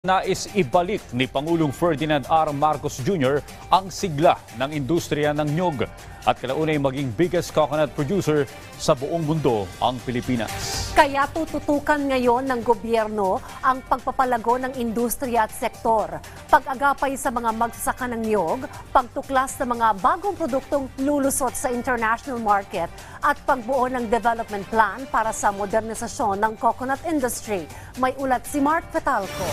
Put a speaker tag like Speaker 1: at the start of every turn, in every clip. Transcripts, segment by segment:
Speaker 1: Nais ibalik ni Pangulong Ferdinand R. Marcos Jr. ang sigla ng industriya ng niyog at kalaunay maging biggest coconut producer sa buong mundo ang Pilipinas.
Speaker 2: Kaya tututukan ngayon ng gobyerno ang pagpapalago ng industriya at sektor, pag-agapay sa mga magsasaka ng niyog, pagtuklas sa mga bagong produktong lulusot sa international market at pagbuo ng development plan para sa modernisasyon ng coconut industry. May ulat si Mark Fetalco.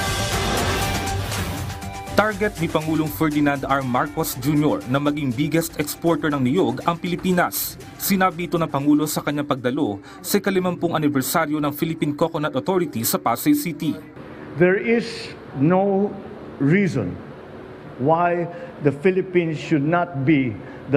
Speaker 3: Target ni Pangulong Ferdinand R. Marcos Jr. na maging biggest exporter ng niyog ang Pilipinas. Sinabi ito ng Pangulo sa kanyang pagdalo sa 50th anibersaryo ng Philippine Coconut Authority sa Pasay City.
Speaker 4: There is no reason why the Philippines should not be the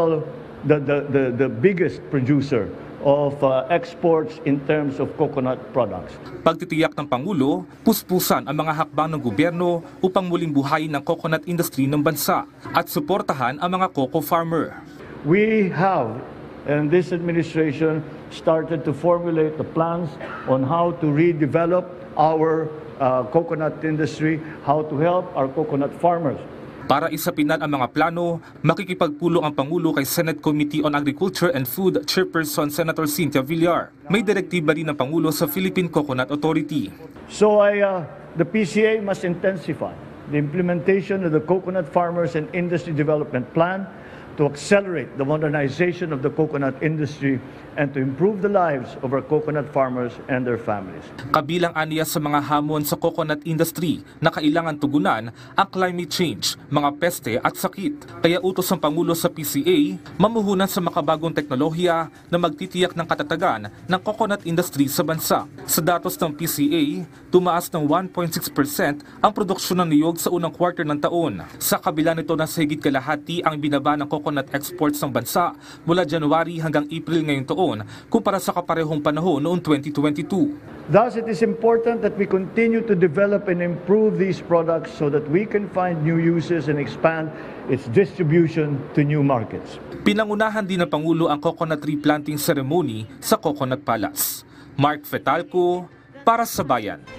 Speaker 4: biggest producer of exports in terms of coconut products.
Speaker 3: Pagtitiyak ng Pangulo, puspusan ang mga hakbang ng gobyerno upang muling buhayin ng coconut industry ng bansa at suportahan ang mga coco farmer.
Speaker 4: We have, and this administration, started to formulate the plans on how to redevelop our coconut industry, how to help our coconut farmers.
Speaker 3: Para isapinan ang mga plano, makikipagpulong ang Pangulo kay Senate Committee on Agriculture and Food Chairperson Senator Cynthia Villar. May direktiba rin ng Pangulo sa Philippine Coconut Authority.
Speaker 4: So the PCA must intensify the implementation of the Coconut Farmers and Industry Development Plan to accelerate the modernization of the coconut industry and to improve the lives of our coconut farmers and their families.
Speaker 3: Kabilang aniya sa mga hamon sa coconut industry na kailangan tugunan ang climate change, mga peste at sakit. Kaya utos ang Pangulo sa PCA, mamuhunan sa makabagong teknolohiya na magtitiyak ng katatagan ng coconut industry sa bansa. Sa datos ng PCA, tumaas ng 1.6% ang produksyon ng niyog sa unang quarter ng taon. Sa kabila nito na sa higit kalahati ang binaba ng coconut exports ng bansa mula January hanggang April ngayong taon kumpara sa kaparehong panahon noong 2022.
Speaker 4: Thus, it is important that we continue to develop and improve these products so that we can find new uses and expand its distribution to new markets.
Speaker 3: Pinangunahan din ng Pangulo ang coconut tree planting ceremony sa Coconut Palace. Mark Fetalco para sa Bayan.